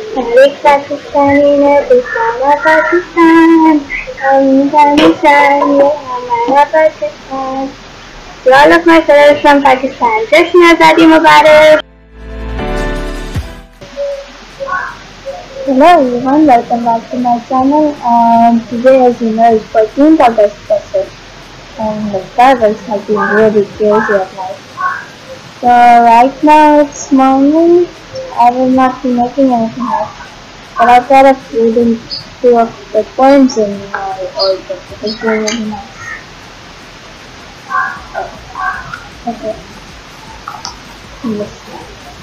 हर एक पाकिस्तानी ने दिखाना पाकिस्तान, हम का निशान ये हमारा Pakistan. To all of my fellows from Pakistan, Jashn Azadi Mubarak. Hello everyone, welcome back to my channel. Today, as you know, is 14th August Special, and the travels have been really crazy at night. So right now it's morning. I will not be making anything else, but I thought of reading two of the poems in my old book. It was really nice. Okay, let's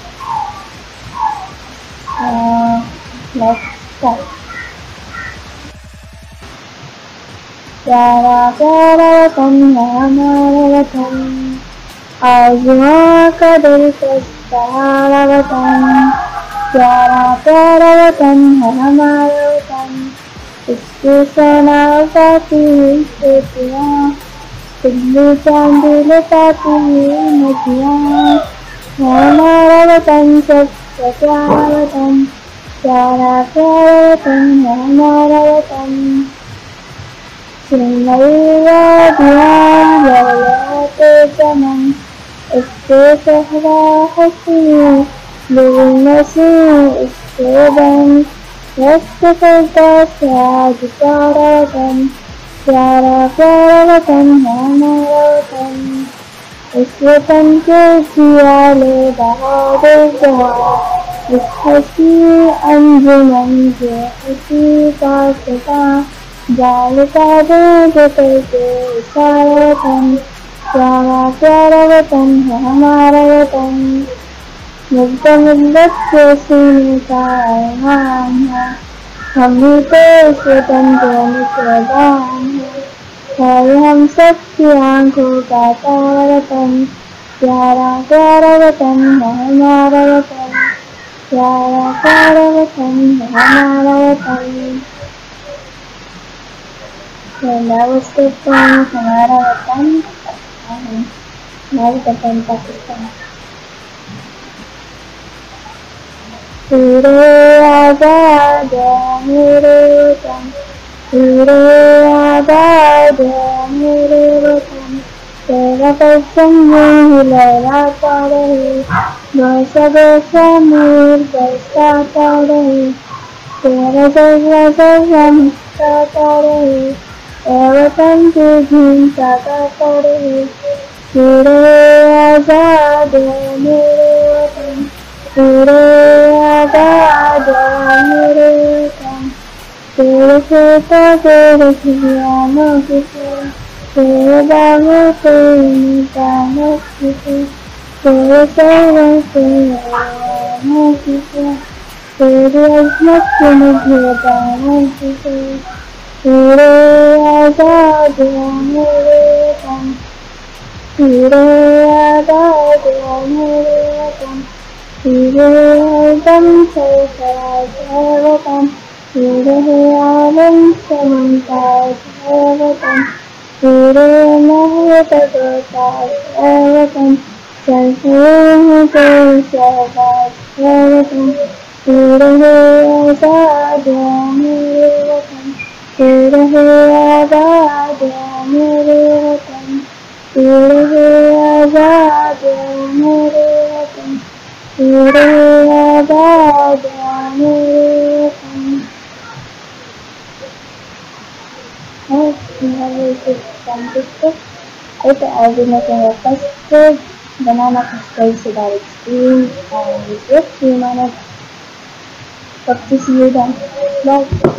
let's start. प्यारा प्यारा वतन है हमारा वतन, आज़ुओं का दिलकश सहारा वतन। प्यारा प्यारा वतन है हमारा वतन, इसकी सेना उठाती हुई बेटियाँ, बिजली चांदी लुटाती हुई नदियाँ। हमारा वतन सबसे प्यारा वतन, प्यारा प्यारा वतन है हमारा वतन। वादियाँ लहलहाते चमन, इसके सहरा हसी दिल नसीं, इसके बन रस्त करता से आज प्यारा वतन। प्यारा प्यारा वतन है हमारा वतन, इस वतन के जियाले बहादुर जवान, इस हसी अंजुमन के हसी पाकिस्ता जालता दे करके सारा वतन। प्यारा प्यारा वतन है हमारा वतन, मिल्लत के सीने का अरमान है, हम ही तो इस वतन के निशान है हम सबकी आंखों का तारा वतन। प्यारा प्यारा वतन है हमारा वतन, प्यारा प्यारा वतन है हमारा वतन। नमस्ते हमारा वतन, हमारा वतन पाकिस्तान। पूरे आजाद है मेरे वतन, पूरे आजाद है मेरे वतन। तेरा परचम यूं ही लहराता रहे, बरसों से नूर बरसाता रहे। तेरा जज्बा गाता रहे, वतन की धूम सा गाता रहे। पूरे आजाद है मेरे वतन, पूरे आजाद है मेरे वतन। तेरे खेतों तेरे खलियानों की तेरे बागों तेरे मैदानों की तेरे शहरों तेरे आवाज़ों की तेरी अज़मत के मुझे दानों की पूरे आजाद है मेरे वतन, पूरे आजाद है मेरे वतन। पूरे आलम से फराज है वतन, पूरे आलम से मुमताज है वतन। पूरे महल तक ताज है वतन, चलते हैं कोई शहबाज है वतन। पूरे आजाद है मेरे वतन, पूरे आजाद है मेरे वतन, पूरे आजाद है मेरे वतन, पूरे आजाद है मेरे वतन। I'll be making a custard, banana custard so that it's green and with whipped cream on it. Hope to see you then. Bye.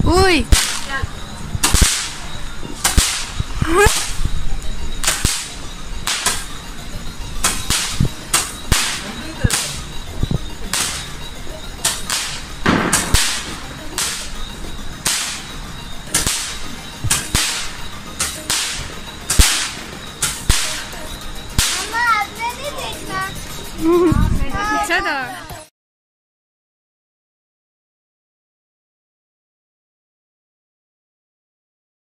Uy! अच्छा था।